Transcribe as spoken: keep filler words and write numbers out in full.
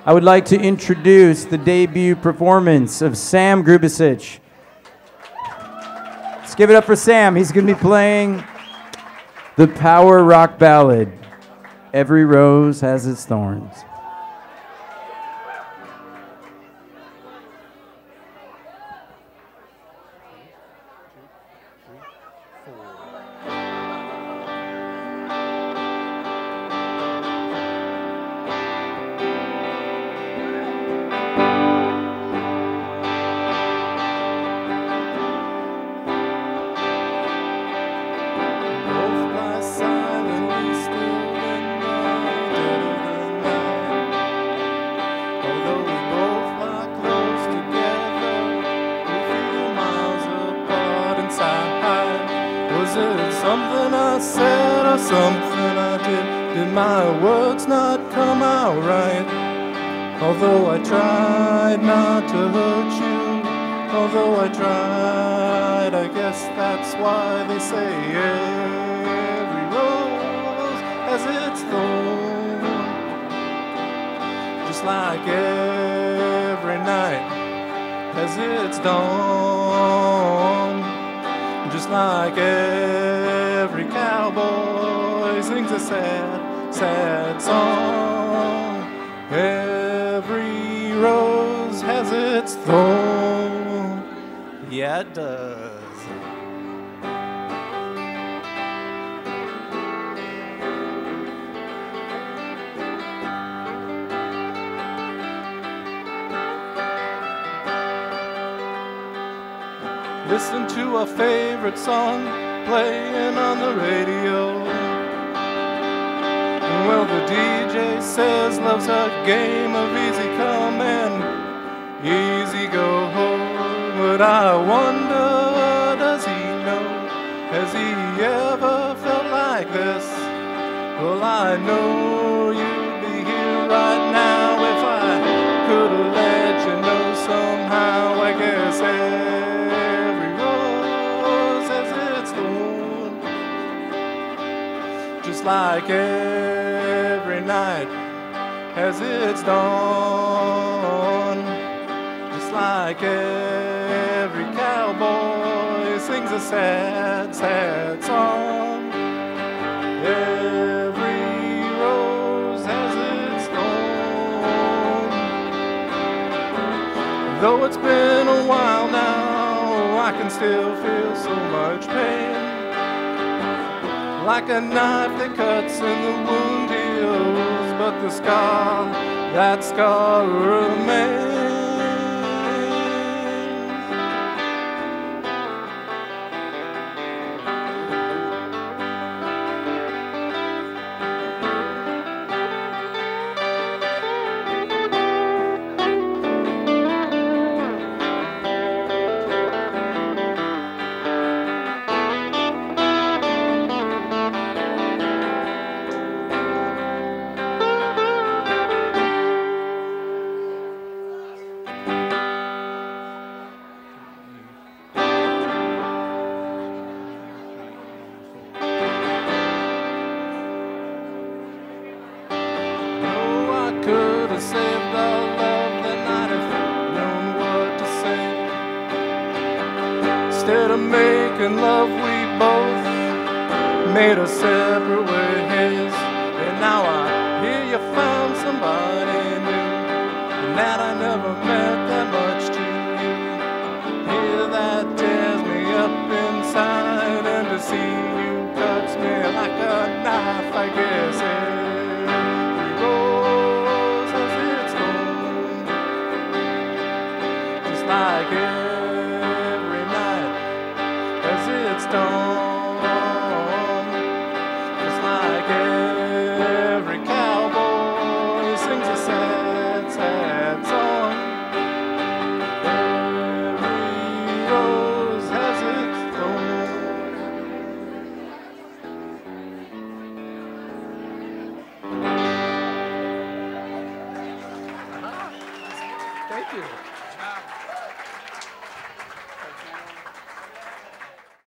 I would like to introduce the debut performance of Sam Grubasic. Let's give it up for Sam. He's going to be playing the power rock ballad, Every Rose Has Its Thorns. Something I said or something I did, did my words not come out right? Although I tried not to hurt you, although I tried, I guess that's why they say every rose has its thorn. Just like every night has its dawn. Just like every cowboy sings a sad, sad song. Every rose has its thorn. Yeah, it does. Listen to a favorite song playing on the radio. Well, the D J says love's a game of easy come and easy go. But I wonder, does he know? Has he ever felt like this? Well, I know you'd be here right now if I could have let you know somehow. I guess every rose has its thorn. Just like every night has its dawn. Just like every cowboy sings a sad, sad song. Every rose has its thorn. Though it's been a while now, I can still feel so much pain. Like a knife that cuts and the wound heals, but the scar, that scar remains. Could have saved our love that night if I'd known what to say. Instead of making love, we both made a separate ways. And now I hear you found somebody new, and that I never meant that much to you. Hear that tears me up inside, and to see